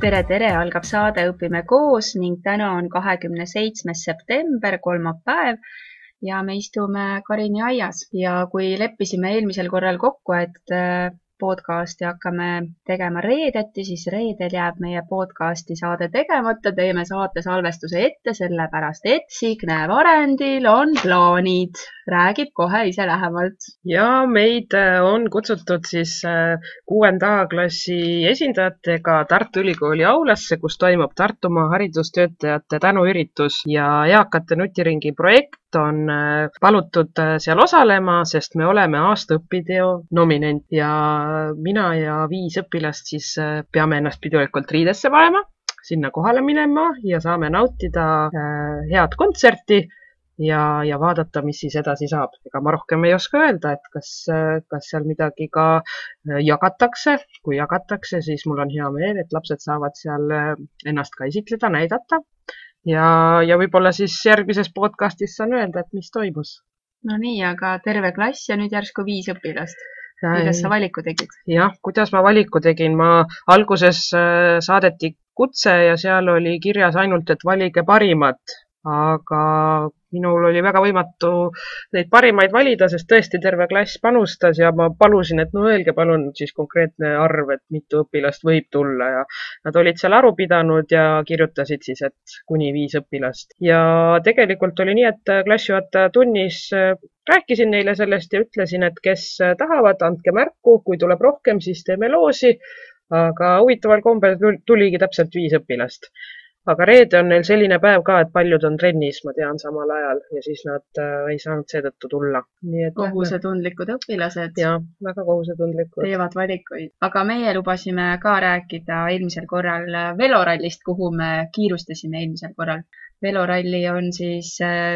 Tere, algab saade Õpime koos ning täna on 27. september, kolmapäev ja me istume Karini aias ja kui leppisime eelmisel korral kokku, et podcasti hakkame tegema reedeti, siis reedel jääb meie podcasti saade tegemata, teeme saate salvestuse ette, sellepärast et Signe Varendil on plaanid, räägib kohe ise lähemalt. Ja meid on kutsutud siis 6. klassi esindajatega Tartu Ülikooli aulasse, kus toimub Tartumaa haridustöötajate tänuüritus ja eakate nutiringi projekt on palutud seal osalema, sest me oleme aasta õpiteo nominent ja mina ja 5 õpilast siis peame ennast pidulikult riidesse panema, sinna kohale minema ja saame nautida head kontserti ja vaadata, mis siis edasi saab. Ega ma rohkem ei oska öelda, et kas seal midagi ka jagatakse. Kui jagatakse, siis mul on hea meel, et lapsed saavad seal ennast ka esitleda, näidata. Ja võib-olla siis järgmises podcastis saan öelda, et mis toimus. No nii, aga terve klass ja nüüd järsku 5 õpilast. Kuidas sa valiku tegid? Jah, kuidas ma valiku tegin? Ma alguses saadeti kutse ja seal oli kirjas ainult, et valige parimat. Aga minul oli väga võimatu neid parimaid valida, sest tõesti terve klass panustas ja ma palusin, et no öelge palun siis konkreetne arv, et mitu õpilast võib tulla ja nad olid seal aru pidanud ja kirjutasid siis, et kuni 5 õpilast. Ja tegelikult oli nii, et klassijuhataja tunnis rääkisin neile sellest ja ütlesin, et kes tahavad, andke märku, kui tuleb rohkem, siis teeme loosi, aga huvitaval kombel tuligi täpselt 5 õpilast. Aga reede on neil selline päev ka, et paljud on trennis, ma tean, samal ajal ja siis nad ei saanud seetõttu tulla. Kohusetundlikud õpilased. Ja, väga kohusetundlikud. Teevad valikuid. Aga meie lubasime ka rääkida eelmisel korral velorallist, kuhu me kiirustasime eelmisel korral. Veloralli on siis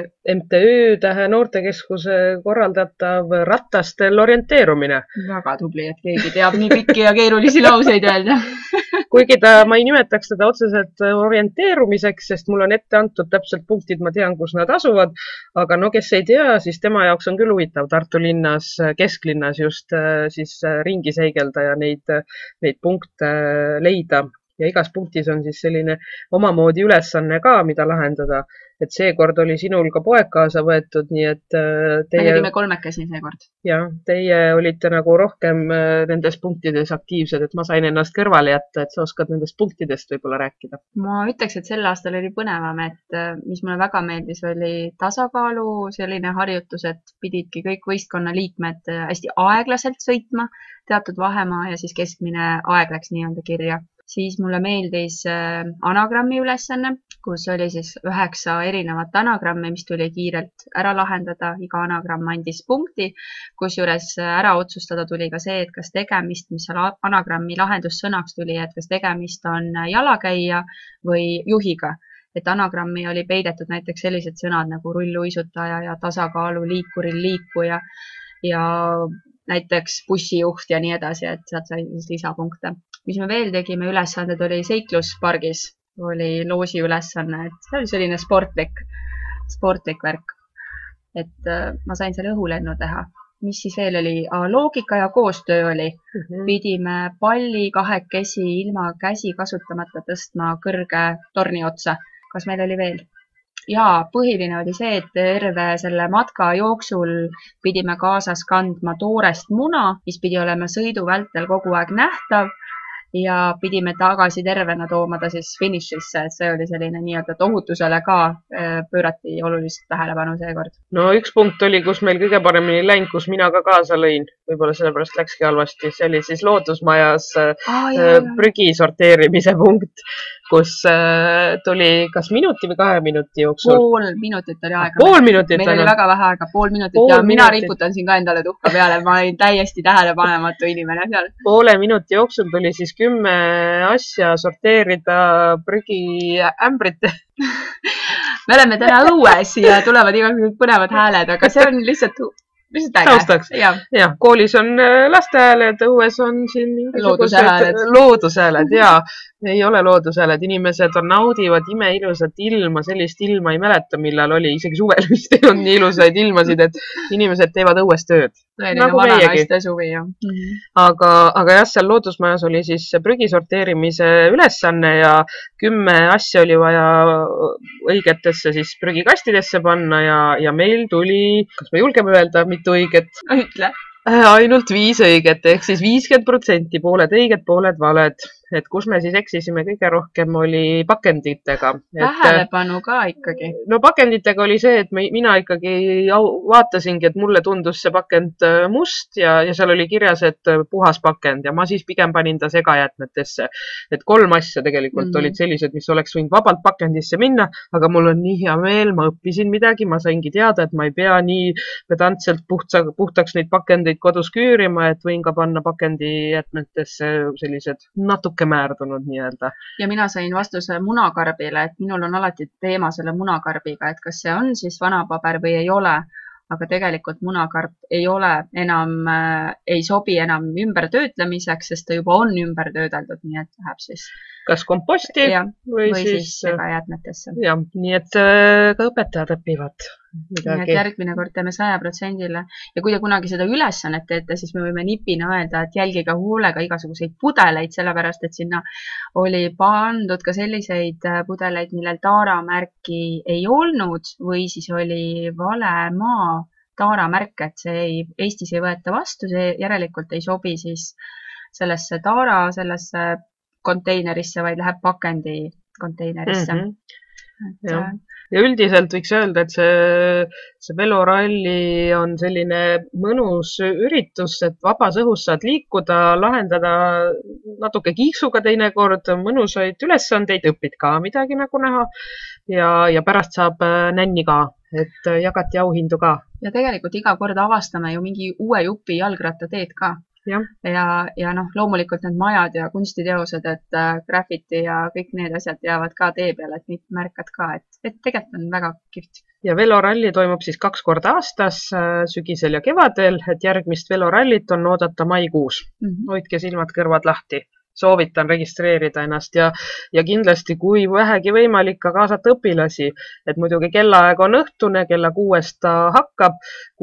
MTÜ noortekeskuse korraldatav rattastel orienteerumine. Väga tubli, et keegi teab nii pikki ja keerulisi lauseid öelda. Kuigi ma ei nimetaks teda otseselt orienteerumiseks, sest mul on ette antud täpselt punktid, ma tean, kus nad asuvad, aga no kes ei tea, siis tema jaoks on küll huvitav Tartu linnas, kesklinnas just siis ringi seigelda ja neid punkte leida. Ja igas punktis on siis selline omamoodi ülesanne ka, mida lahendada. Et seekord oli sinul ka poeg kaasa võetud, nii et me tegime 3 seekord. Ja, teie olite nagu rohkem nendes punktides aktiivsed, et ma sain ennast kõrvale jätta, et sa oskad nendest punktidest võib-olla rääkida. Ma ütleks, et sel aastal oli põnevam, et mis mulle väga meeldis, oli tasakaalu selline harjutus, et pididki kõik võistkonna liikmed hästi aeglaselt sõitma, teatud vahemaa ja siis keskmine aeg läks nii-öelda kirja. Siis mulle meeldis anagrammi ülesanne, kus oli siis 9 erinevat anagrammi, mis tuli kiirelt ära lahendada. Iga anagramm andis punkti, kus juures ära otsustada tuli ka see, et kas tegemist, mis seal anagrammi lahendussõnaks tuli, et kas tegemist on jalakäija või juhiga. Et anagrammi oli peidetud näiteks sellised sõnad nagu rulluisutaja ja tasakaalu liikuril liikuja ja näiteks bussijuht ja nii edasi, et sealt sai lisapunkte. Mis me veel tegime, ülesanded oli seikluspargis, oli loosi ülesanne, et see oli selline sportlik värk. Et ma sain selle õhulennu teha. Mis siis veel oli? Loogika ja koostöö oli. Pidime palli 2 ilma käsi kasutamata tõstma kõrge torni otsa. Kas meil oli veel? Ja põhiline oli see, et terve selle matka jooksul pidime kaasas kandma toorest muna, mis pidi olema sõidu vältel kogu aeg nähtav ja pidime tagasi tervena tooma ta siis finišisse, et see oli selline nii-öelda ohutusele ka pöörati oluliselt tähelepanu seekord. No üks punkt oli, kus meil kõige paremini läinud, kus mina ka kaasa lõin. Võib-olla sellepärast läkski halvasti. See oli siis loodusmajas prügi sorteerimise punkt, kus tuli kas minuti või 2 minuti jooksul. Pool minutit oli aega. Pool minutit. Meil oli väga vähe aega, pool minutit ja mina riputan siin ka endale tuhka peale. Ma olin täiesti tähelepanematu inimene seal. Poole minuti jooksul tuli siis 10 asja sorteerida prügiämbrite. Me oleme täna õues ja tulevad igasugused põnevad hääled, aga see on lihtsalt äge. Taustaks. Ja, koolis on lastehääled, õues on siin loodushääled. Ja, ei ole loodushääled. Inimesed naudivad imeilusat ilma, sellist ilma ei mäleta, millal oli. Isegi suvel vist ei olnud nii ilusaid ilmasid, et inimesed teevad õues tööd. tõeline nagu meiegi. vananaiste suvi, jah. Aga jah, seal loodusmajas oli siis prügi sorteerimise ülesanne ja 10 asja oli vaja õigetesse siis prügikastidesse panna ja meil tuli, kas me julgeme öelda, mitu õiget? Ütle. Ainult 5 õiget, ehk siis 50%, pooled õiged, pooled valed. Et kus me siis eksisime kõige rohkem oli pakenditega. Tähelepanu ka ikkagi. No pakenditega oli see, et mina ikkagi vaatasingi, et mulle tundus see pakend must ja seal oli kirjas, et puhas pakend ja ma siis pigem panin ta segajäätmetesse. Et 3 asja tegelikult olid sellised, mis oleks võinud vabalt pakendisse minna, aga mul on nii hea meel, ma õppisin midagi, ma saingi teada, et ma ei pea nii pedantselt puhtaks neid pakendeid kodus küürima, et võin ka panna pakendijäätmetesse sellised natuke määrdunud nii-öelda. Ja mina sain vastuse munakarbile, et minul on alati teema selle munakarbiga, et kas see on siis vanapaber või ei ole, aga tegelikult munakarp ei ole enam, ei sobi enam ümbertöötlemiseks, sest ta juba on ümber töödeldud, nii et läheb siis kas komposti või siis segajäätmetesse. Ja, nii et ka õpetajad õpivad midagi. Nii et järgmine kord teeme 100%-le ja kui te kunagi seda ülesannet teete, siis me võime nipina öelda, et jälgige hoolega igasuguseid pudeleid, sellepärast et sinna oli pandud ka selliseid pudeleid, millel taaramärki ei olnud või siis oli vale maa taaramärk, et see Eestis ei võeta vastu, see järelikult ei sobi siis sellesse sellesse konteinerisse, vaid läheb pakendi konteinerisse. Ja üldiselt võiks öelda, et see veloralli on selline mõnus üritus, et vabas õhus saad liikuda, lahendada natuke kiiksuga teinekord, mõnusaid ülesandeid, õpid ka midagi nagu näha ja pärast saab nänni ka, et jagati auhindu ka. Ja tegelikult iga kord avastame ju mingi uue jupi jalgrattateed ka. Ja loomulikult need majad ja kunstiteosed, et graffiti ja kõik need asjad jäävad ka tee peale, et neid märkad ka, et tegelikult on väga kihvt. Ja veloralli toimub siis 2 korda aastas, sügisel ja kevadel, et järgmist velorallit on oodata maikuus. Hoidke silmad kõrvad lahti. Soovitan registreerida ennast ja kindlasti, kui vähegi võimalik, ka kaasata õpilasi. Et muidugi kellaaeg on õhtune, kella 6 ta hakkab,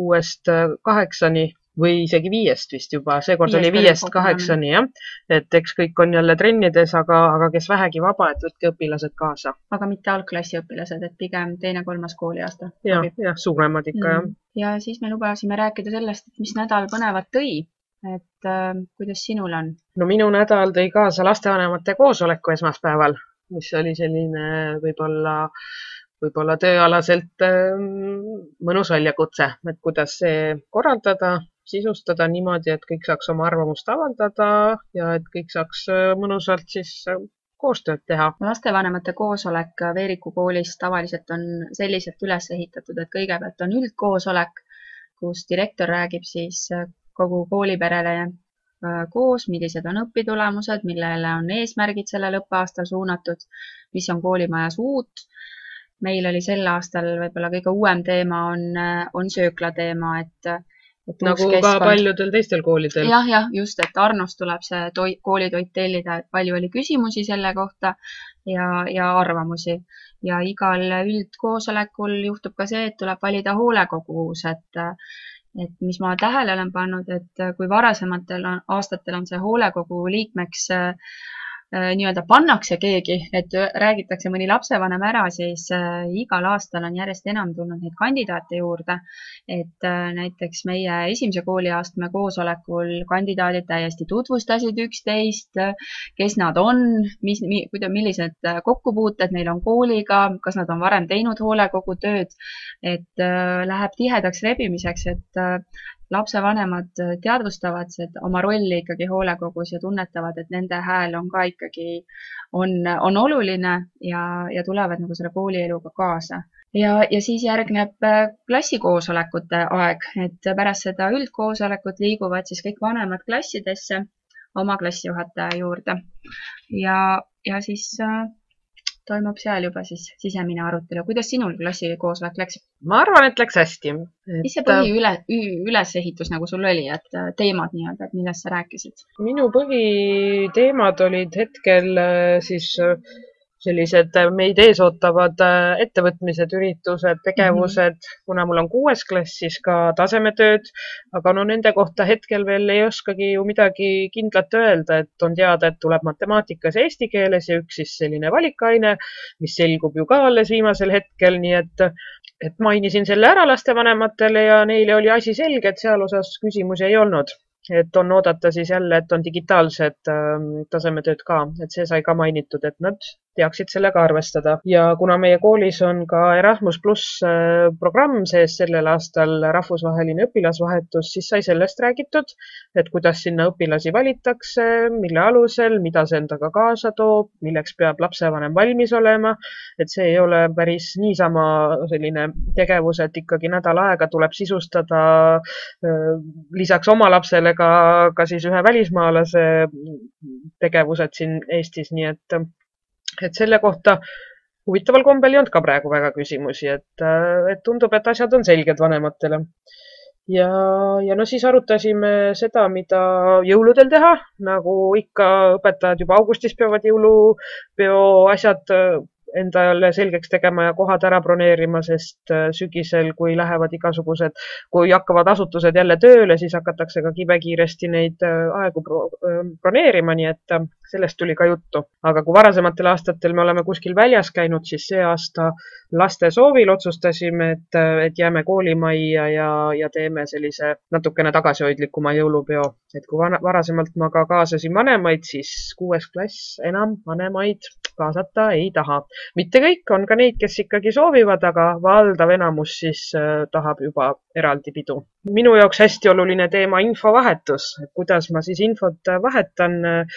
6-8 või isegi 5 vist juba. Seekord oli 5-8, jah. Et eks kõik on jälle trennides, aga kes vähegi vaba, et võtke õpilased kaasa. Aga mitte algklassi õpilased, et pigem 2-3 kooliaasta. Ja, suuremad ikka, jah. Ja siis me lubasime rääkida sellest, et mis nädal põnevat tõi. Et kuidas sinul on? No minu nädal tõi kaasa lastevanemate koosoleku esmaspäeval, mis oli selline võib-olla tööalaselt mõnus väljakutse, et kuidas see korraldada, sisustada niimoodi, et kõik saaks oma arvamust avaldada ja et kõik saaks mõnusalt siis koostööd teha. Lastevanemate koosolek Veeriku koolis tavaliselt on selliselt üles ehitatud, et kõigepealt on üldkoosolek, kus direktor räägib siis kogu kooliperele koos, millised on õpitulemused, millele on eesmärgid sellel õppeaastal suunatud, mis on koolimajas uut. Meil oli sel aastal võib-olla kõige uuem teema on söökla teema, et nagu ka paljudel teistel koolidel. Jah, just, et Arnost tuleb see koolitoit tellida, et palju oli küsimusi selle kohta ja arvamusi. Ja igal üldkoosolekul juhtub ka see, et tuleb valida hoolekoguus, et mis ma tähele olen pannud, et kui varasematel aastatel on see hoolekogu liikmeks nii-öelda pannakse keegi, et räägitakse mõni lapsevanem ära, siis igal aastal on järjest enam tulnud neid kandidaate juurde. Et näiteks meie esimese kooliastme koosolekul kandidaadid täiesti tutvustasid üksteist, kes nad on, millised kokkupuuted neil on kooliga, kas nad on varem teinud hoolekogu tööd, et läheb tihedaks rebimiseks, et lapsevanemad teadvustavad oma rolli ikkagi hoolekogus ja tunnetavad, et nende hääl on ka ikkagi on oluline ja tulevad nagu selle koolieluga kaasa. Ja siis järgneb klassikoosolekute aeg, et pärast seda üldkoosolekut liiguvad siis kõik vanemad klassidesse oma klassijuhataja juurde. Ja siis toimub seal juba siis sisemine arutelu. Kuidas sinul klassikoosolek läks? Ma arvan, et läks hästi. Mis see ülesehitus nagu sul oli, et teemad nii-öelda, et millest sa rääkisid? Minu põhiteemad olid hetkel siis sellised meid ees ootavad ettevõtmised, üritused, tegevused, kuna mul on 6. klass, siis ka tasemetööd, aga no nende kohta hetkel veel ei oskagi ju midagi kindlat öelda, et on teada, et tuleb matemaatikas ja eesti keeles ja üks siis selline valikaine, mis selgub ju ka alles viimasel hetkel, nii et mainisin selle ära lastevanematele ja neile oli asi selge, et seal osas küsimusi ei olnud. Et on oodata siis jälle, et on digitaalsed tasemetööd ka, et see sai ka mainitud, et nad teaksid sellega arvestada. Ja kuna meie koolis on ka Erasmus Plus programm sees sellel aastal rahvusvaheline õpilasvahetus, siis sai sellest räägitud, et kuidas sinna õpilasi valitakse, mille alusel, mida see endaga kaasa toob, milleks peab lapsevanem valmis olema, et see ei ole päris niisama selline tegevus, et ikkagi nädal aega tuleb sisustada lisaks oma lapsele ka siis ühe välismaalase tegevused siin Eestis, nii et selle kohta huvitaval kombel ei olnud ka praegu väga küsimusi, et tundub, et asjad on selged vanematele. Ja no siis arutasime seda, mida jõuludel teha, nagu ikka õpetajad juba augustis peavad jõulupeo asjad endale selgeks tegema ja kohad ära broneerima, sest sügisel, kui hakkavad asutused jälle tööle, siis hakatakse ka kibekiiresti neid aegu broneerima, nii et sellest tuli ka juttu. Aga kui varasematel aastatel me oleme kuskil väljas käinud, siis see aasta laste soovil otsustasime, et jääme koolimajja ja teeme sellise natukene tagasihoidlikuma jõulupeo. Et kui varasemalt ma ka kaasasin vanemaid, siis 6. klass enam vanemaid kaasata ei taha. Mitte kõik, on ka neid, kes ikkagi soovivad, aga valdav enamus siis tahab juba eraldi pidu. Minu jaoks hästi oluline teema infovahetus, kuidas ma siis infot vahetan,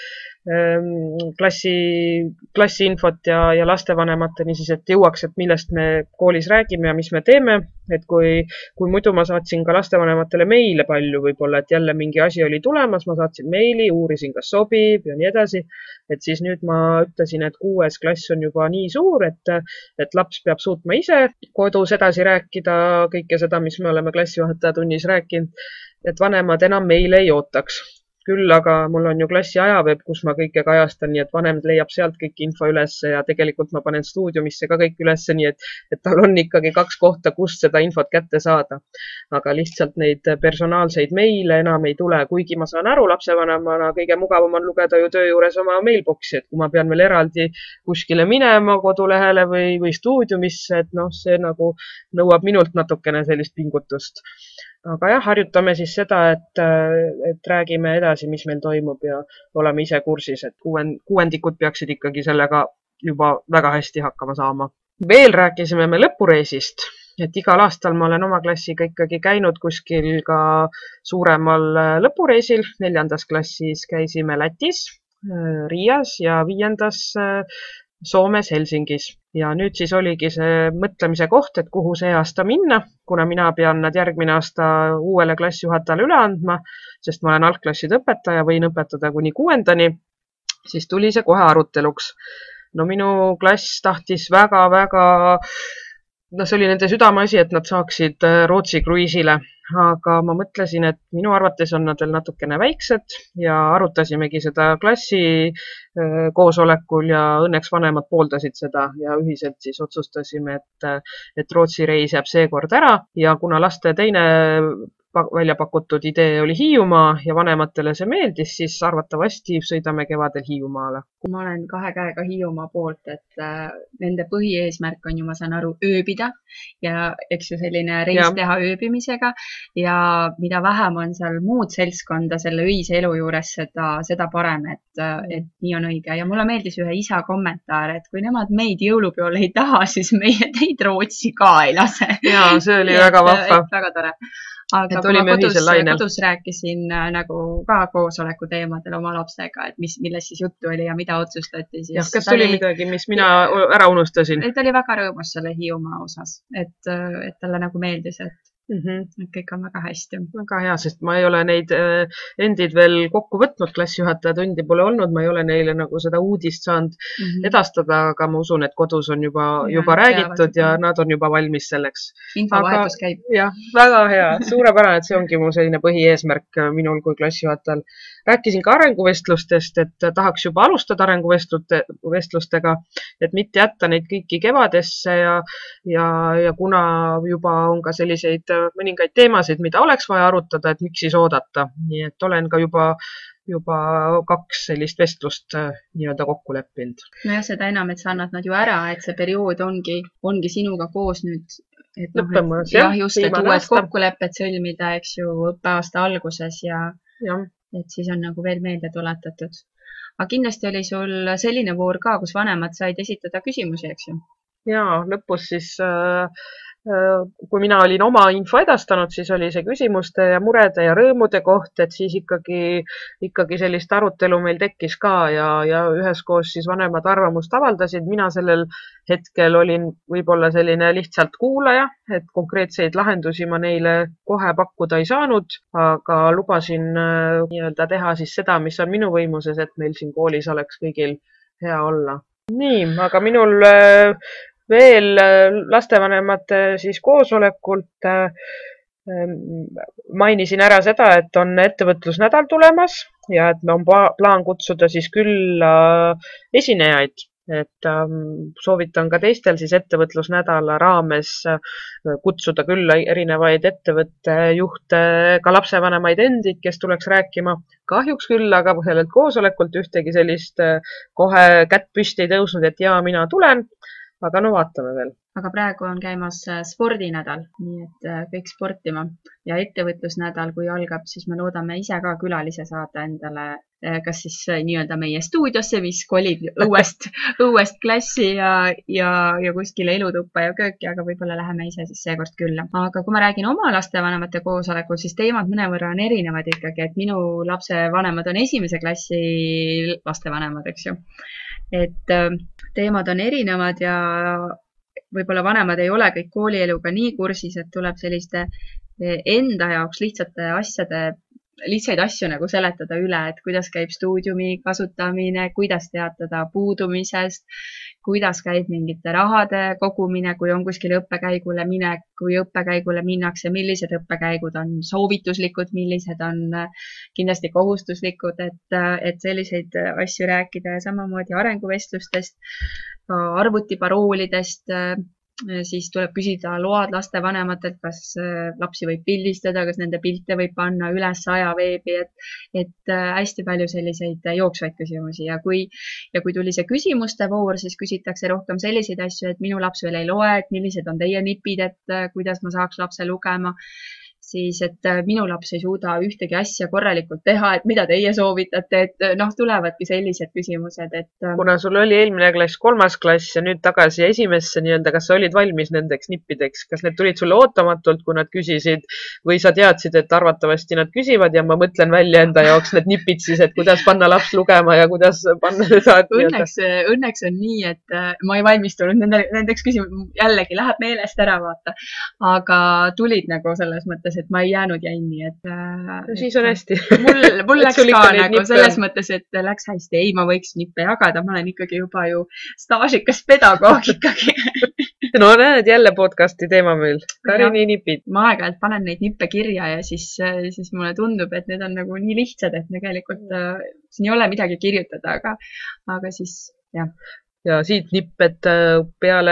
klassi infot ja lastevanemateni siis, et jõuaks, et millest me koolis räägime ja mis me teeme. Et kui muidu ma saatsin ka lastevanematele meile palju võib-olla, et jälle mingi asi oli tulemas, ma saatsin meili, uurisin, kas sobib ja nii edasi. Et siis nüüd ma ütlesin, et 6. klass on juba nii suur, et laps peab suutma ise kodus edasi rääkida kõike seda, mis me oleme klassijuhatajatunnis rääkinud, et vanemad enam meile ei ootaks. Küll aga mul on ju klassi ajaveeb, kus ma kõike kajastan, nii et vanem leiab sealt kõik info ülesse ja tegelikult ma panen stuudiumisse ka kõik ülesse, nii et tal on ikkagi 2 kohta, kust seda infot kätte saada. Aga lihtsalt neid personaalseid meile enam ei tule, kuigi ma saan aru lapsevanemana, kõige mugavam on lugeda ju töö juures oma mailboxi, et kui ma pean veel eraldi kuskile minema kodulehele või stuudiumisse, et noh, see nagu nõuab minult natukene sellist pingutust. Aga jah, harjutame siis seda, et räägime edasi, mis meil toimub ja oleme ise kursis, et kuuendikud peaksid ikkagi sellega juba väga hästi hakkama saama. Veel rääkisime me lõpureisist, et igal aastal ma olen oma klassiga ikkagi käinud kuskil ka suuremal lõpureisil. 4. klassis käisime Lätis, Riias ja 5. Soomes Helsingis. Ja nüüd siis oligi see mõtlemise koht, et kuhu see aasta minna, kuna mina pean nad järgmine aasta uuele klassijuhatajale üle andma, sest ma olen algklasside õpetaja, võin õpetada kuni 6. Siis tuli see kohe aruteluks. No minu klass tahtis väga-väga, see oli nende südameasi, et nad saaksid Rootsi kruiisile. Aga ma mõtlesin, et minu arvates on nad veel natukene väiksed ja arutasimegi seda klassi koosolekul ja õnneks vanemad pooldasid seda ja ühiselt siis otsustasime, et Rootsi reis jääb seekord ära ja kuna laste teine välja pakutud idee oli Hiiumaa ja vanematele see meeldis, siis arvatavasti sõidame kevadel Hiiumaale. Ma olen 2 käega Hiiumaa poolt, et nende põhieesmärk on ju, ma saan aru, ööbida ja eks ju selline reis teha ööbimisega ja mida vähem on seal muud seltskonda selle ühise elu juures, seda parem, et nii on õige. Ja mulle meeldis ühe isa kommentaar, et kui nemad meid jõulupeole ei taha, siis meie teid Rootsi ka ei lase. Ja, see oli väga vahva. Väga tore. Aga kui ma kodus rääkisin nagu ka koosoleku teemadel oma lapsega, et millest siis juttu oli ja mida otsustati. Jah, kas tuli midagi, mis mina ära unustasin? Ta oli väga rõõmus selle Hiiumaa osas, et talle nagu meeldis, et kõik on väga hästi. Väga hea, sest ma ei ole neid endid veel kokku võtnud, klassijuhataja tundi pole olnud, ma ei ole neile nagu seda uudist saanud edastada, aga ma usun, et kodus on juba räägitud ja nad on juba valmis selleks. Infovahetus käib. Jah, väga hea, suurepärane, et see ongi mu selline põhieesmärk minul kui klassijuhatajal. rääkisin ka arenguvestlustest, et tahaks juba alustada arenguvestlustega, et mitte jätta neid kõiki kevadesse ja kuna juba on ka selliseid mõningaid teemasid, mida oleks vaja arutada, et miks siis oodata. Nii et olen ka juba 2 sellist vestlust nii-öelda kokku leppinud. No jah, seda enam, et sa annad nad ju ära, et see periood ongi sinuga koos nüüd. Lõppemas, just, et uued kokkulepped sõlmida, eks ju, õppeaasta alguses ja et siis on nagu veel meelde tuletatud. Aga kindlasti oli sul selline voor ka, kus vanemad said esitada küsimusi, eks ju? Jaa, lõpus siis kui mina olin oma info edastanud, siis oli see küsimuste ja murede ja rõõmude koht, et siis ikkagi sellist arutelu meil tekkis ka ja üheskoos siis vanemad arvamust avaldasid. Mina sellel hetkel olin võib-olla selline lihtsalt kuulaja, et konkreetseid lahendusi ma neile kohe pakkuda ei saanud, aga lubasin nii-öelda teha siis seda, mis on minu võimuses, et meil siin koolis oleks kõigil hea olla. Nii, aga minul veel lastevanemate siis koosolekult mainisin ära seda, et on ettevõtlusnädal tulemas ja et on plaan kutsuda siis külla esinejaid. Et soovitan ka teistel siis ettevõtlusnädala raames kutsuda külla erinevaid ettevõttejuhte, ka lapsevanemaid endid, kes tuleks rääkima. Kahjuks küll, aga sellelt koosolekult ühtegi sellist kohe kätt püsti ei tõusnud, et jaa, mina tulen. Aga no vaatame veel. Aga praegu on käimas spordinädal, nii et kõik sportima ja ettevõtlusnädal, kui algab, siis me loodame ise ka külalise saada endale, kas siis nii-öelda meie stuudiosse, mis kolib õuest klassi ja kuskile ilutuppa ja kööki, aga võib-olla läheme ise siis seekord külla. Aga kui ma räägin oma lastevanemate koosolekul, siis teemad mõnevõrra on erinevad ikkagi, et minu lapsevanemad on 1. klassi lastevanemad, eks ju. Et teemad on erinevad ja võib-olla vanemad ei ole kõik koolieluga nii kursis, et tuleb selliste enda jaoks lihtsaid asju nagu seletada üle, et kuidas käib stuudiumi kasutamine, kuidas teatada puudumisest, kuidas käib mingite rahade kogumine, kui on kuskil õppekäigule minek, kui õppekäigule minnakse, millised õppekäigud on soovituslikud, millised on kindlasti kohustuslikud, et selliseid asju rääkida ja samamoodi arenguvestlustest, arvutiparoolidest, siis tuleb küsida load lastevanematelt, kas lapsi võib pildistada, kas nende pilte võib panna üles ajaveebi, et hästi palju selliseid jooksvaid küsimusi ja kui tuli see küsimuste voor, siis küsitakse rohkem selliseid asju, et minu laps veel ei loe, et millised on teie nipid, et kuidas ma saaks lapse lugema, siis et minu laps ei suuda ühtegi asja korralikult teha, et mida teie soovitate, et tulevadki sellised küsimused, et kuna sul oli eelmine klass 3. klass ja nüüd tagasi 1. nii-öelda, kas sa olid valmis nendeks nippideks, kas need tulid sulle ootamatult, kui nad küsisid või sa teadsid, et arvatavasti nad küsivad ja ma mõtlen välja enda jaoks need nipid siis, et kuidas panna laps lugema ja kuidas panna seda. Õnneks on nii, et ma ei valmistunud nendeks küsimused, jällegi läheb meelest ära vaata, aga tulid nagu selles mõttes, et ma ei jäänud jänni, et siis on hästi. Mul läks ka nagu selles mõttes, et läks hästi. Ei, ma võiks nippe jagada, ma olen ikkagi juba ju staažikas pedagoog ikkagi. No näed, jälle podcasti teema meil. Karini nipid. Ma aeg-ajalt panen neid nippe kirja ja siis mulle tundub, et need on nagu nii lihtsad, et tegelikult siin ei ole midagi kirjutada, aga siis jah. Ja siit nipp, et peale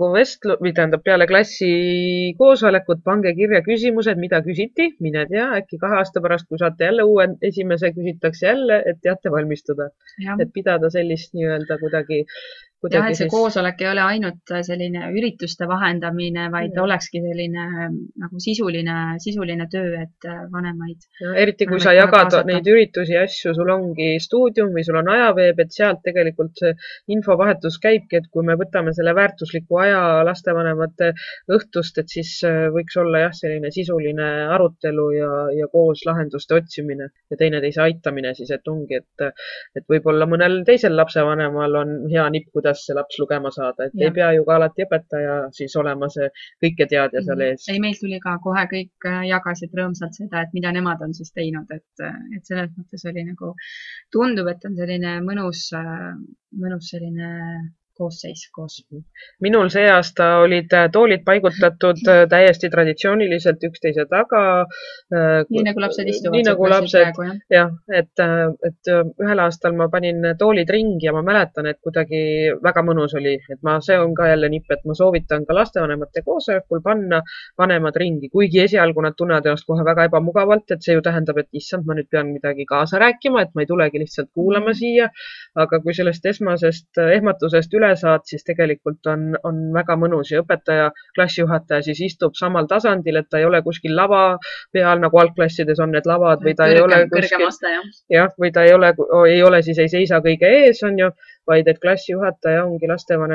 peale klassi koosolekut pange kirja küsimused, mida küsiti, mine tea, äkki 2 aasta pärast, kui saate jälle uue 1. küsitakse jälle, et teate valmistuda. Et pidada sellist nii-öelda kuidagi jah, et see koosolek ei ole ainult selline ürituste vahendamine, vaid olekski selline nagu sisuline töö, et vanemaid. Eriti kui sa jagad neid üritusi ja asju, sul ongi stuudium või sul on ajaveeb, et sealt tegelikult see infovahetus käibki, et kui me võtame selle väärtusliku aja lastevanemate õhtust, et siis võiks olla jah, selline sisuline arutelu ja koos lahenduste otsimine ja teineteise aitamine siis, et ongi, et võib-olla mõnel teisel lapsevanemal on hea nipp, kuidas see laps lugema saada, et ei pea ju ka alati õpetaja siis olema see kõiketeadja seal ees. Ei, meil tuli ka kohe kõik jagasid rõõmsalt seda, et mida nemad on siis teinud, et selles mõttes oli nagu tundub, et on selline mõnus selline koosseis koos. Minul see aasta olid toolid paigutatud täiesti traditsiooniliselt üksteise taga. Nii nagu lapsed istuvad praegu, jah. Et ühel aastal ma panin toolid ringi ja ma mäletan, et kuidagi väga mõnus oli. Et see on ka jälle nipp, et ma soovitan ka lastevanemate koosolekul panna vanemad ringi, kuigi esialgu nad tunnevad ennast kohe väga ebamugavalt, et see ju tähendab, et issand, ma nüüd pean midagi kaasa rääkima, et ma ei tulegi lihtsalt kuulama siia. Aga kui sellest esmasest ehmatusest üle saad, siis tegelikult on väga mõnus ja õpetaja, klassijuhataja siis istub samal tasandil, et ta ei ole kuskil lava peal, nagu algklassides on need lavad, või ta ei ole kuskil, või ta ei ole, siis ei seisa kõige ees, on ju, vaid et klassijuhataja ongi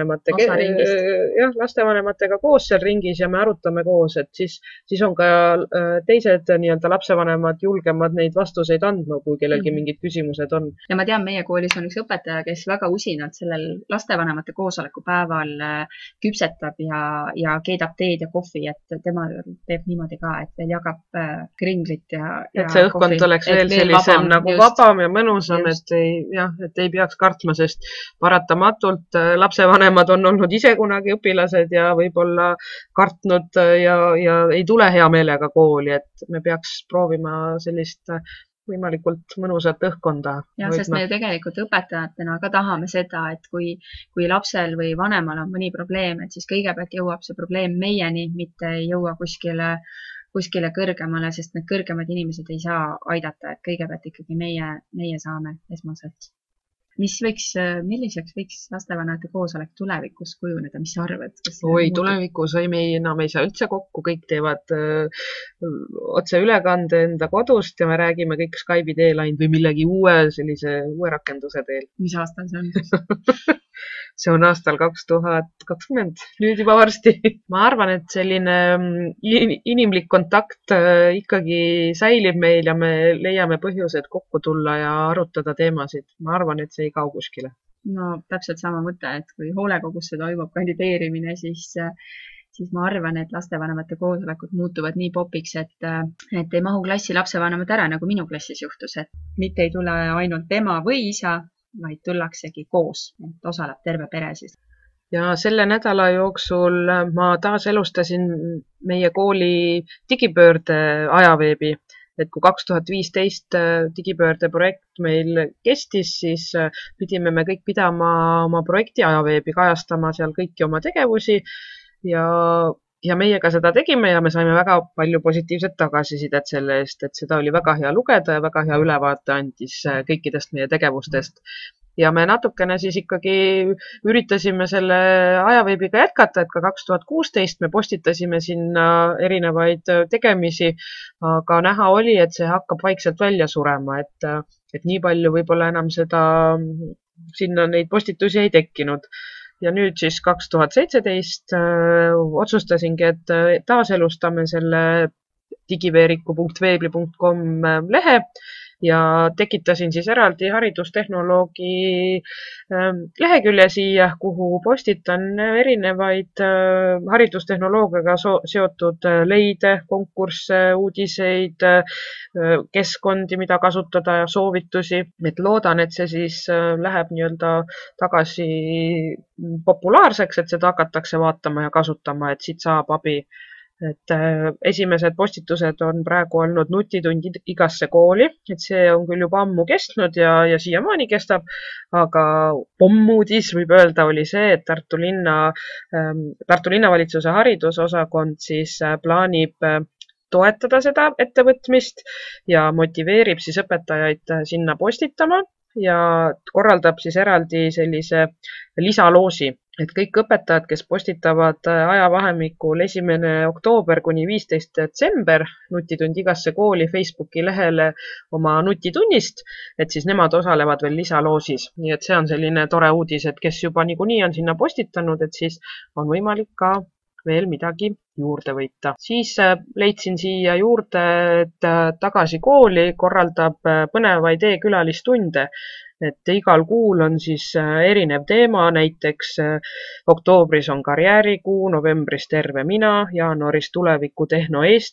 lastevanematega koos seal ringis ja me arutame koos, et siis on ka teised nii-öelda lapsevanemad julgemad neid vastuseid andma, kui kellelgi mingid küsimused on. Ja ma tean, meie koolis on üks õpetaja, kes väga usinalt sellel lastevanemate koosoleku päeval küpsetab ja keedab teed ja kohvi, et tema teeb niimoodi ka, et veel jagab kringlit ja et see õhkkond oleks veel sellisem nagu vabam ja mõnusam, et ei peaks kartma, sest paratamatult lapsevanemad on olnud ise kunagi õpilased ja võib-olla kartnud ja ei tule hea meelega kooli, et me peaks proovima sellist võimalikult mõnusat õhkkonda. Ja, sest me ju tegelikult õpetajatena ka tahame seda, et kui lapsel või vanemal on mõni probleem, et siis kõigepealt jõuab see probleem meieni, mitte ei jõua kuskile kõrgemale, sest need kõrgemad inimesed ei saa aidata, et kõigepealt ikkagi meie saame esmaselt. Milliseks võiks lastevanemate koosolek tulevikus kujuneda, mis sa arvad? Tulevikus me enam ei saa üldse kokku, kõik teevad otse ülekande enda kodust ja me räägime kõik Skype'i teel ainult või millegi uue rakenduse teel. Mis aastal see on? See on aastal 2020, nüüd juba varsti. Ma arvan, et selline inimlik kontakt ikkagi säilib meil ja me leiame põhjused kokku tulla ja arutada teemasid. Ma arvan, et see ei kao kuskile. No täpselt sama mõte, et kui hoolekogusse toimub kandideerimine, siis ma arvan, et lastevanemate koosolekud muutuvad nii popiks, et ei mahu klassi lapsevanemad ära, nagu minu klassis juhtus, et mitte ei tule ainult ema või isa, vaid tullaksegi koos, et osaleb terve pere siis. Ja selle nädala jooksul ma taas elustasin meie kooli digipöörde ajaveebi, et kui 2015 digipöörde projekt meil kestis, siis pidime me kõik pidama oma projekti ajaveebi, kajastama seal kõiki oma tegevusi ja meiega seda tegime ja me saime väga palju positiivset tagasisidet selle eest, et seda oli väga hea lugeda ja väga hea ülevaate andis kõikidest meie tegevustest. Ja me natukene siis ikkagi üritasime selle ajaveebiga jätkata, et ka 2016 me postitasime sinna erinevaid tegemisi, aga näha oli, et see hakkab vaikselt välja surema, et nii palju võib-olla enam sinna neid postitusi ei tekkinud. Ja nüüd siis 2017 otsustasingi, et taaselustame selle digiveeriku.veebli.com lehe ja tekitasin siis eraldi haridustehnoloogi lehekülje siia, kuhu postitan erinevaid haridustehnoloogiaga seotud leide, konkursse, uudiseid, keskkondi, mida kasutada ja soovitusi. Et loodan, et see siis läheb nii-öelda tagasi populaarseks, et seda hakatakse vaatama ja kasutama, et siit saab abi. Et esimesed postitused on praegu olnud nutitund igasse kooli, et see on küll juba ammu kestnud ja siiamaani kestab, aga pommuudis võib öelda oli see, et Tartu linnavalitsuse haridusosakond siis plaanib toetada seda ettevõtmist ja motiveerib siis õpetajaid sinna postitama ja korraldab siis eraldi sellise lisaloosi. Et kõik õpetajad, kes postitavad ajavahemikul 1. oktoober kuni 15. detsember nutitund igasse kooli Facebooki lehele oma nutitunnist, et siis nemad osalevad veel lisaloosis. Nii et see on selline tore uudis, et kes juba niikuinii on sinna postitanud, et siis on võimalik ka veel midagi juurde võita. Siis leidsin siia juurde, et Tagasi kooli korraldab põnevaid e-külalistunde. Et igal kuul on siis erinev teema, näiteks oktoobris on karjäärikuu, novembris terve mina, jaanuaris tuleviku Tehno Eesti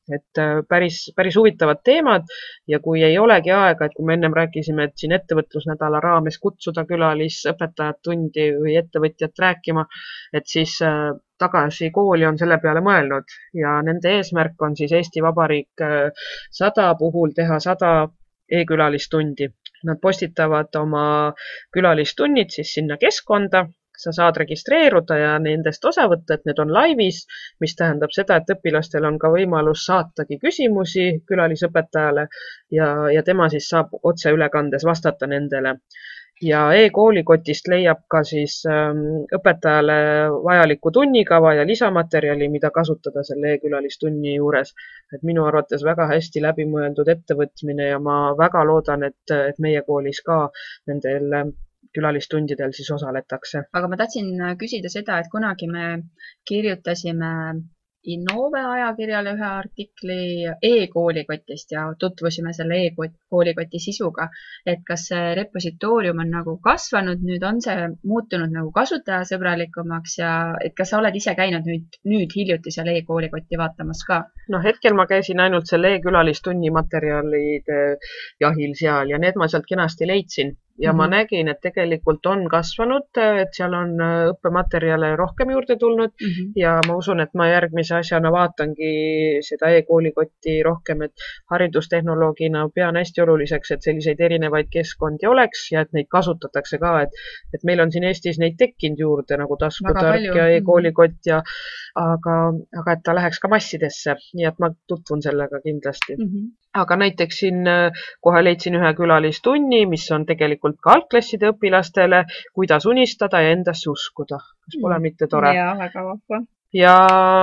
et päris huvitavad teemad ja kui ei olegi aega, et kui me ennem rääkisime, et siin ettevõtlusnädala raames kutsuda külalisõpetajat tundi või ettevõtjat rääkima, et siis tagasi kooli on selle peale mõelnud ja nende eesmärk on siis Eesti Vabariik 100 puhul teha 100 e-külalistundi. Nad postitavad oma külalistunnid siis sinna keskkonda, sa saad registreeruda ja nendest osa võtta, et need on laivis, mis tähendab seda, et õpilastel on ka võimalus saatagi küsimusi külalisõpetajale ja tema siis saab otseülekandes vastata nendele. Ja e-koolikotist leiab ka siis õpetajale vajaliku tunnikava ja lisamaterjali, mida kasutada selle e-külalistunni juures. Et minu arvates väga hästi läbimõeldud ettevõtmine ja ma väga loodan, et meie koolis ka nendel külalistundidel siis osaletakse. Aga ma tahtsin küsida seda, et kunagi me kirjutasime Innove ajakirjale ühe artikli e-koolikotist ja tutvusime selle e-koolikoti sisuga, et kas see repositoorium on nagu kasvanud, nüüd on see muutunud nagu kasutajasõbralikumaks ja et kas sa oled ise käinud nüüd hiljuti seal e-koolikotti vaatamas ka? No hetkel ma käisin ainult selle e-külalistunni materjalide jahil seal ja need ma sealt kenasti leidsin. Ja ma nägin, et tegelikult on kasvanud, et seal on õppematerjale rohkem juurde tulnud ja ma usun, et ma järgmise asjana vaatangi seda e-koolikotti rohkem, et haridustehnoloogina pean hästi oluliseks, et selliseid erinevaid keskkondi oleks ja et neid kasutatakse ka, et meil on siin Eestis neid tekkinud juurde nagu taskutark ja e-koolikott ja aga et ta läheks ka massidesse, nii et ma tutvun sellega kindlasti. Aga näiteks siin kohe leidsin ühe külalistunni, mis on tegelikult ka algklasside õpilastele, kuidas unistada ja endasse uskuda. Kas pole mitte tore? Ja, väga vahva. Ja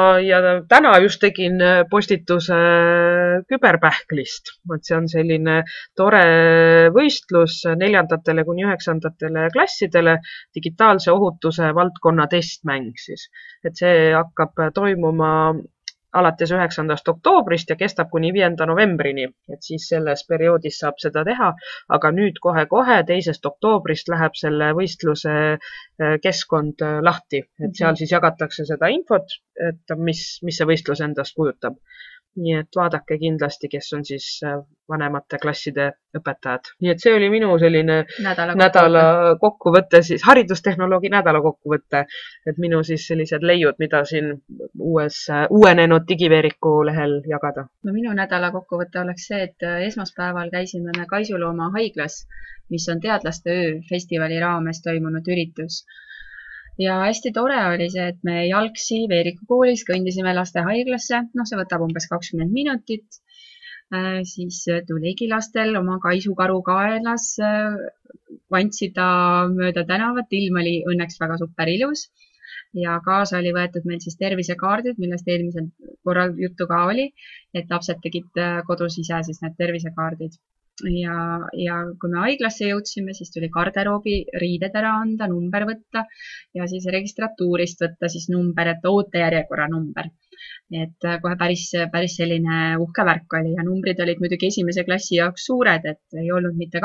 täna just tegin postituse küberpähklist. See on selline tore võistlus 4. kuni 9. klassidele, digitaalse ohutuse valdkonna testmäng siis. Et see hakkab toimuma alates 9. oktoobrist ja kestab kuni 5. novembrini, et siis selles perioodis saab seda teha, aga nüüd kohe-kohe 2. oktoobrist läheb selle võistluse keskkond lahti, et seal siis jagatakse seda infot, et mis see võistlus endast kujutab. Nii et vaadake kindlasti, kes on siis vanemate klasside õpetajad. Nii et see oli minu selline nädala kokkuvõte, siis haridustehnoloogi nädala kokkuvõte, et minu siis sellised leiud, mida siin uuenenud digiveeriku lehel jagada. No minu nädala kokkuvõte oleks see, et esmaspäeval käisime me Kaisulooma haiglas, mis on teadlaste öö festivali raames toimunud üritus. Ja hästi tore oli see, et me jalgsi Veeriku koolis kõndisime laste haiglasse, see võtab umbes 20 minutit, siis tuligi lastel oma kaisukaru kaelas, vantsida mööda tänavat, ilm oli õnneks väga super ilus ja kaasa oli võetud meil siis tervisekaardid, millest eelmisel korral juttu ka oli, et lapsed tegid kodus ise siis need tervisekaardid. Ja kui me haiglasse jõudsime, siis tuli garderoobi riided ära anda, number võtta ja siis registratuurist võtta siis number, et ootejärjekorra number. Et kohe päris selline uhke värk oli ja numbrid olid muidugi esimese klassi jaoks suured, et ei olnud mitte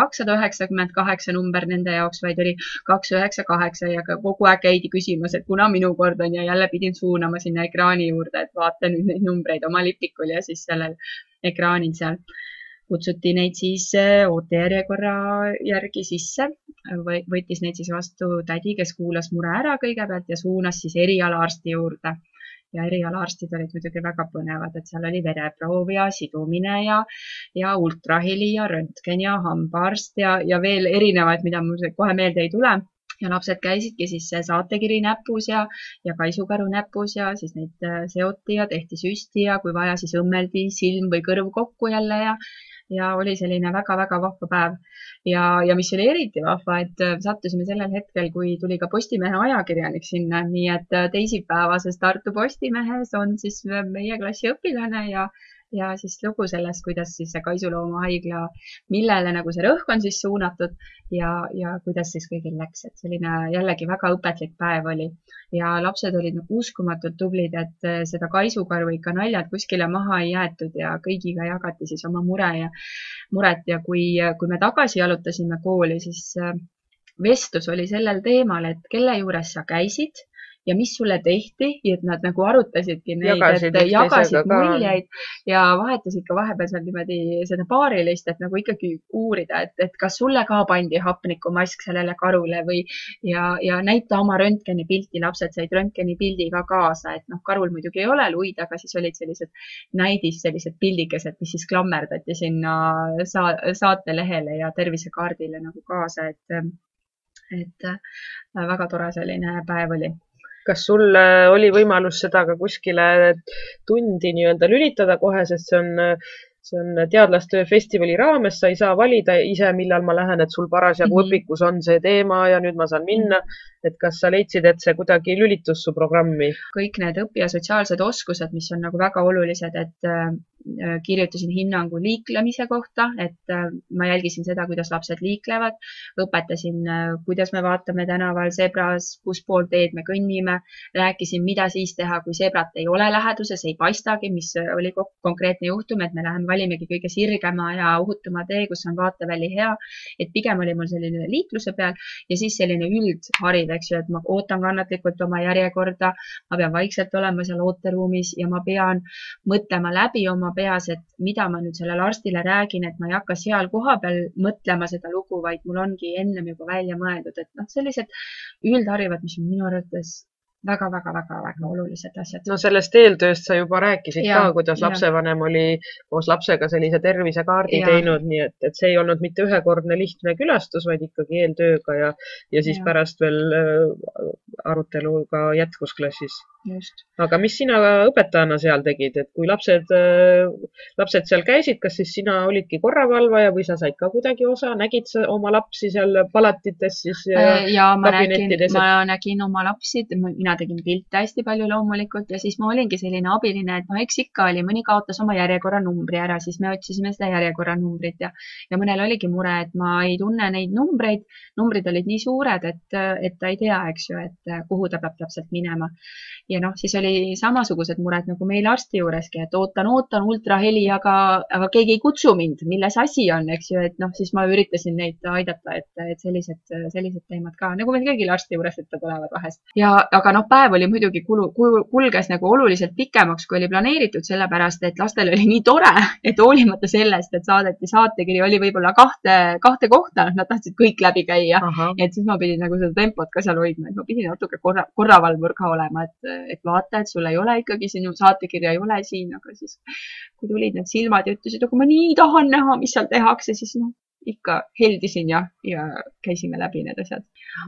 298 number nende jaoks, vaid oli 298 ja kogu aeg käidi küsimas, et kuna minu kord on ja jälle pidin suunama sinna ekraani juurde, et vaata nüüd neid numbreid oma lipikul ja siis sellel ekraanil seal. Kutsuti neid siis ootejärjekorra järgi sisse, võttis neid siis vastu tädi, kes kuulas mure ära kõigepealt ja suunas siis erialaarsti juurde. Ja erialaarstid olid muidugi väga põnevad, et seal oli vereproov ja sidumine ja ultraheli ja röntgen ja hambaarst ja veel erinevaid, mida mul kohe meelde ei tule. Ja lapsed käisidki siis saatekiri näpus ja kaisukaru näpus ja siis neid seoti ja tehti süsti ja kui vaja, siis õmmeldi silm või kõrv kokku jälle ja oli selline väga-väga vahva päev. Ja mis oli eriti vahva, et sattusime sellel hetkel, kui tuli ka Postimehe ajakirjanik sinna, nii et teisipäevases Tartu Postimehes on siis meie klassi õpilane ja siis lugu sellest, kuidas siis see Kaisulooma haigla, millele nagu see rõhk on siis suunatud ja kuidas siis kõigil läks, et selline jällegi väga õpetlik päev oli. Ja lapsed olid uskumatult tublid, et seda kaisukaru ikka naljalt kuskile maha ei jäetud ja kõigiga jagati siis oma muret ja kui me tagasi jalutasime kooli, siis vestlus oli sellel teemal, et kelle juures sa käisid ja mis sulle tehti, ja et nad nagu arutasidki neid, Jagasid et jagasid üksteisega ka. muljeid ja vahetasid ka vahepeal seal niimoodi seda paarilist, et nagu ikkagi uurida, et kas sulle ka pandi hapnikumask sellele karule või ja näita oma röntgenipilti, lapsed said röntgenipildi ka kaasa, et noh, karul muidugi ei ole luid, aga siis olid sellised sellised pildikesed, mis siis klammerdati sinna saatelehele ja tervisekaardile nagu kaasa, et väga tore selline päev oli. Kas sul oli võimalus seda ka kuskile tundi nii-öelda lülitada kohe, sest see on teadlastöö festivali raames, sa ei saa valida ise, millal ma lähen, et sul parasjagu õpikus on see teema ja nüüd ma saan minna. Et kas sa leidsid, et see kuidagi lülitus su programmi? Kõik need õppija sotsiaalsed oskused, mis on nagu väga olulised, et kirjutasin hinnangu liiklemise kohta, et ma jälgisin seda, kuidas lapsed liiklevad, õpetasin, kuidas me vaatame tänaval zebras, kus pool teed me kõnnime, rääkisin, mida siis teha, kui zebrat ei ole läheduses, ei paistagi, mis oli konkreetne juhtum, et me valimegi kõige sirgema ja ohutuma tee, kus on vaateväli hea, et pigem oli mul selline liikluse peal ja siis selline üldhariv, eks ju, et ma ootan kannatlikult oma järjekorda, ma pean vaikselt olema seal ooteruumis ja ma pean mõtlema läbi oma peas, et mida ma nüüd sellele arstile räägin, et ma ei hakka seal koha peal mõtlema seda lugu, vaid mul ongi ennem juba välja mõeldud, et noh, sellised üldharivad, mis on minu arvates väga olulised asjad. No sellest eeltööst sa juba rääkisid ka, kuidas lapsevanem oli koos lapsega sellise tervisekaardi teinud, nii et see ei olnud mitte ühekordne lihtne külastus, vaid ikkagi eeltööga ja siis pärast veel arutelu ka jätkus klassis. Just. Aga mis sina õpetajana seal tegid, et kui lapsed seal käisid, kas siis sina olidki korravalvaja või sa said ka kuidagi osa, nägid sa oma lapsi seal palatites siis ja ma nägin oma lapsi, mina tegin pilte hästi palju loomulikult ja siis ma olingi selline abiline, et eks ikka oli, mõni kaotas oma järjekorranumbri ära, siis me otsisime seda järjekorranumbrit ja mõnel oligi mure, et ma ei tunne neid numbreid, numbrid olid nii suured, et ta ei tea, eks ju, et kuhu ta peab täpselt minema. Ja noh, siis oli samasugused mured nagu meil arsti juureski, et ootan ultraheli, aga keegi ei kutsu mind, milles asi on, eks ju, et noh, siis ma üritasin neid aidata, et sellised teemad ka, nagu meil kõigil arsti juures, et tulevad vahest. Aga noh, päev oli muidugi kulges nagu oluliselt pikemaks, kui oli planeeritud, sellepärast, et lastel oli nii tore, et hoolimata sellest, et saadeti saatekiri, oli võib-olla kahte kohta, nad tahtsid kõik läbi käia. Et siis ma pidin nagu seda tempot ka seal hoidma, et ma pidin natuke korravalvur ka olema, et vaata, et sul ei ole ikkagi sinu saatekirja ei ole siin, aga siis kui tulid need silmad ja ütlesid, aga ma nii tahan näha, mis seal tehakse, siis noh, ikka heldisin ja käisime läbi need asjad.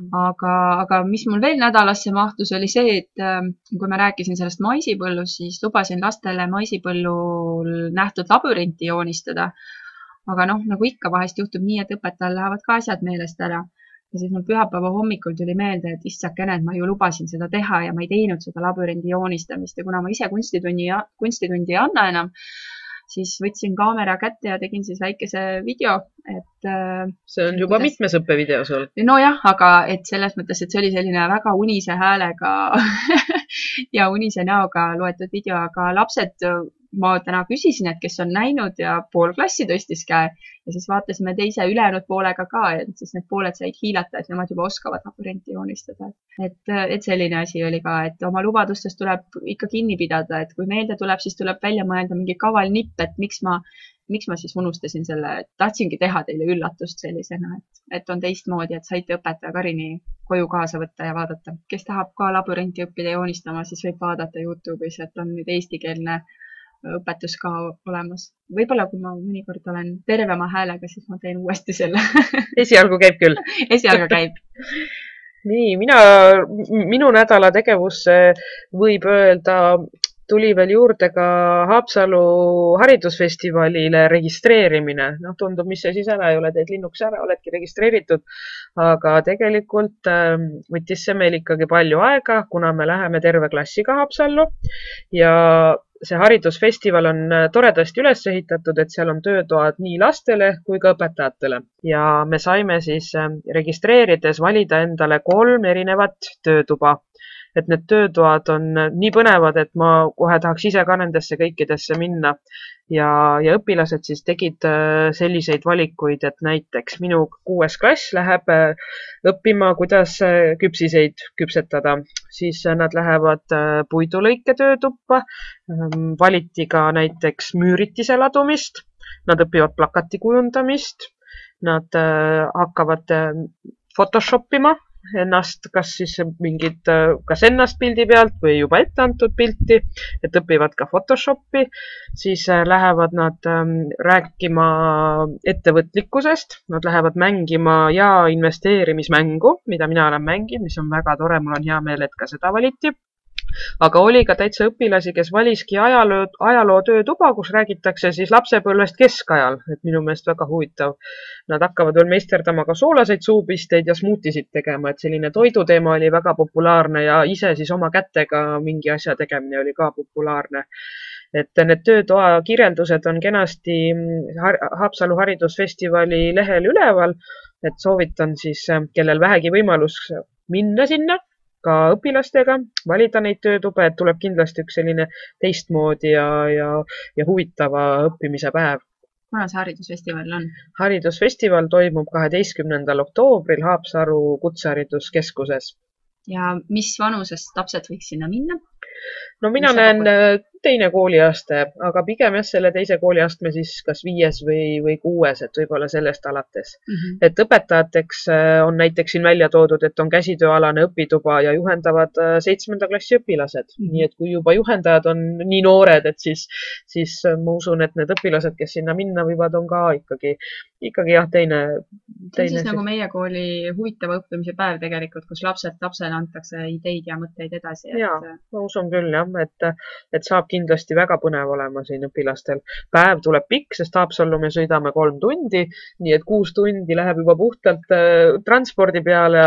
Aga mis mul veel nädalasse mahtus oli see, et kui ma rääkisin sellest maisipõllust, siis lubasin lastele maisipõllul nähtud labürinti joonistada. Aga noh, nagu ikka vahest juhtub nii, et õpetajal lähevad ka asjad meelest ära. Ja siis mul pühapäeva hommikul tuli meelde, et issakene, et ma ju lubasin seda teha ja ma ei teinud seda labürindi joonistamist ja kuna ma ise kunstitundi ei anna enam, siis võtsin kaamera kätte ja tegin siis väikese video, et see on juba mitmes õppevideo sul. Nojah, aga et selles mõttes, et see oli selline väga unise häälega ja unise näoga loetud video, aga lapsed, ma täna küsisin, et kes on näinud ja pool klassi tõstis käe ja siis vaatasime teise ülejäänud poolega ka, et siis need pooled said hiilata, et nemad juba oskavad labürinti joonistada. Et selline asi oli ka, et oma lubadustest tuleb ikka kinni pidada, et kui meelde tuleb, siis tuleb välja mõelda mingi kaval nipp, et miks ma siis unustasin selle, et tahtsingi teha teile üllatust sellisena, et on teistmoodi, et saite õpetaja Karini koju kaasa võtta ja vaadata. Kes tahab ka labürinti õppida joonistama, siis võib vaadata YouTube'is, et on nüüd eestikeelne õpetus ka olemas. Võib-olla, kui ma mõnikord olen tervema häälega, siis ma teen uuesti selle. Esialgu käib küll. Esialgu käib. Nii, minu nädala tegevusse võib öelda, tuli veel juurde ka Haapsalu haridusfestivalile registreerimine. Noh, tundub, mis see siis ära ei ole, teed linnuks ära, oledki registreeritud. Aga tegelikult võttis see meil ikkagi palju aega, kuna me läheme terve klassiga Haapsallu ja see haridusfestival on toredasti üles ehitatud, et seal on töötoad nii lastele kui ka õpetajatele. Ja me saime siis registreerides valida endale 3 erinevat töötuba. et need töötoad on nii põnevad, et ma kohe tahaks ise ka nendesse kõikidesse minna. Ja õpilased siis tegid selliseid valikuid, et näiteks minu 6. klass läheb õppima, kuidas küpsiseid küpsetada. Siis nad lähevad puidulõike töötuppa, valiti ka näiteks müüritise ladumist, nad õpivad plakati kujundamist, nad hakkavad photoshopima ennast, kas ennast pildi pealt või juba ette antud pilti, et õpivad ka Photoshopi, siis lähevad nad rääkima ettevõtlikkusest, nad lähevad mängima ja investeerimismängu, mida mina olen mänginud, mis on väga tore, mul on hea meel, et ka seda valiti. Aga oli ka täitsa õpilasi, kes valiski ajaloo töötuba, kus räägitakse siis lapsepõlvest keskajal, et minu meelest väga huvitav. Nad hakkavad veel meisterdama ka soolaseid suupisteid ja smuutisid tegema, et selline toiduteema oli väga populaarne ja ise siis oma kätega mingi asja tegemine oli ka populaarne. Et need töötoa kirjeldused on kenasti Haapsalu haridusfestivali lehel üleval, et soovitan siis, kellel vähegi võimalus minna sinna, ka õpilastega, valida neid töötube, et tuleb kindlasti üks selline teistmoodi ja huvitava õppimise päev. Kuna see haridusfestival on? Haridusfestival toimub 12. oktoobril Haapsalu Kutsehariduskeskuses. Ja mis vanusest lapsed võiks sinna minna? No mina näen teine kooliaste, aga pigem selle teise kooliastme siis kas 5. või 6, et võib-olla sellest alates. Et õpetajateks on näiteks siin välja toodud, et on käsitööalane õpituba ja juhendavad 7. klassi õpilased. Nii et kui juba juhendajad on nii noored, et siis ma usun, et need õpilased, kes sinna minna võivad, on ka ikkagi jah, teine. See on siis nagu meie kooli huvitava õppimise päev tegelikult, kus lapsele antakse ideid ja mõtteid edasi. Ja, ma usun küll jah, et saab kindlasti väga põnev olema siin õpilastel. Päev tuleb pikk, sest Haapsallu me sõidame 3 tundi, nii et 6 tundi läheb juba puhtalt transpordi peale,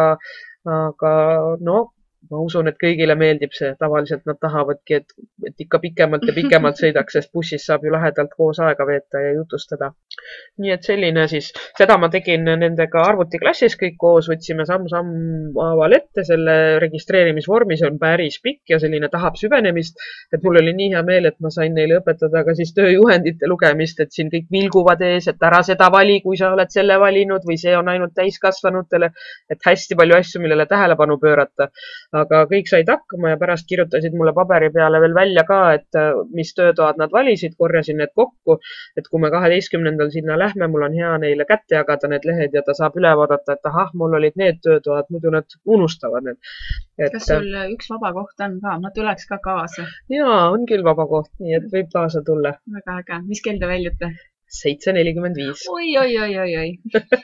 aga no, ma usun, et kõigile meeldib see. Tavaliselt nad tahavadki, et ikka pikemalt ja pikemalt sõidaks, sest bussis saab ju lahedalt koos aega veeta ja jutustada. Nii et selline siis, seda ma tegin nendega arvutiklassis kõik koos, võtsime samm-haaval ette selle registreerimisvormi, see on päris pikk ja selline tahab süvenemist, et mul oli nii hea meel, et ma sain neile õpetada ka siis tööjuhendite lugemist, et siin kõik vilguvad ees, et ära seda vali, kui sa oled selle valinud või see on ainult täiskasvanutele, et hästi palju asju, millele tähelepanu pöörata. Aga kõik said hakkama ja pärast kirjutasid mulle paberi peale veel välja ka, et mis töötoad nad valisid, korjasin need kokku, et kui me 12. sinna lähme, mul on hea neile kätte jagada need lehed ja ta saab üle vaadata, et ahah, mul olid need töötoad, muidu nad unustavad need. Kas sul üks vaba koht on ka? Ma tuleks ka kaasa. Jaa, on küll vaba koht, nii et võib kaasa tulla. Väga äge. Mis kell te väljute? 7:45. Oi.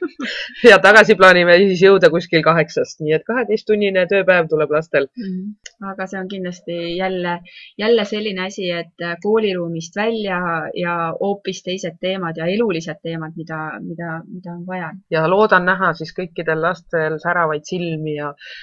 Ja tagasi plaanime siis jõuda kuskil 8, nii et 12-tunnine tööpäev tuleb lastel. Aga see on kindlasti jälle selline asi, et kooliruumist välja ja hoopis teised teemad ja elulised teemad, mida on vaja. Ja loodan näha siis kõikidel lastel säravaid silmi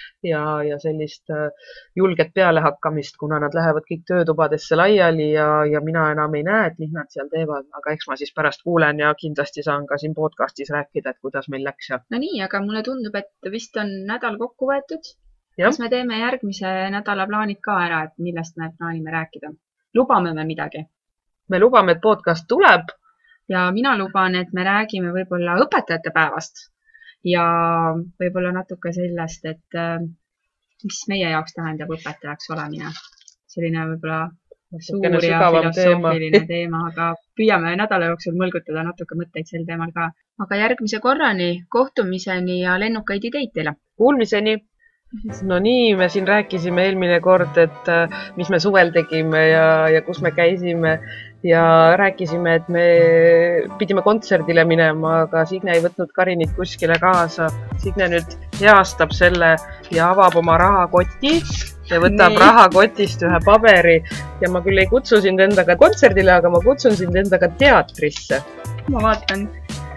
ja sellist julget pealehakkamist, kuna nad lähevad kõik töötubadesse laiali ja mina enam ei näe, et mis nad seal teevad, aga eks ma siis pärast kuulen ja kindlasti saan ka siin podcastis rääkida, et kuidas meil läks. No nii, aga mulle tundub, et vist on nädal kokku võetud. Kas me teeme järgmise nädala plaanid ka ära, et millest me plaanime rääkida? Lubame me midagi? Me lubame, et podcast tuleb. Ja mina luban, et me räägime võib-olla õpetajate päevast ja võib-olla natuke sellest, et mis meie jaoks tähendab õpetajaks olemine. Selline võib-olla suur ja filosoofiline teema, aga püüame nädala jooksul mõlgutada natuke mõtteid sel teemal ka. Aga järgmise korrani, kohtumiseni ja lennukaid ideid teile. Kuulmiseni! No nii, me siin rääkisime eelmine kord, et mis me suvel tegime ja kus me käisime ja rääkisime, et me pidime kontserdile minema, aga Signe ei võtnud Karinit kuskile kaasa. Signe nüüd heastab selle ja avab oma rahakoti ja võtab rahakotist ühe paberi ja ma küll ei kutsu sind endaga kontserdile, aga ma kutsun sind endaga teatrisse. Ma vaatan,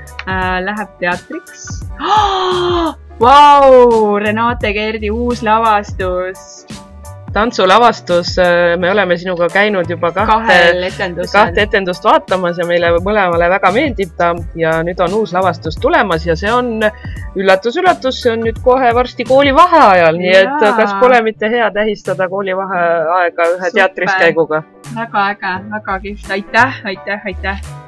läheb teatriks. Vau! Renate Kerdi uus lavastus. tantsulavastus, me oleme sinuga käinud juba kahte etendust vaatamas ja meile mõlemale väga meeldib ta ja nüüd on uus lavastus tulemas ja see on üllatus, see on nüüd kohe varsti koolivaheajal, nii et kas pole mitte hea tähistada koolivaheaega ühe teatris käiguga? Väga äge, väga kihvt, aitäh!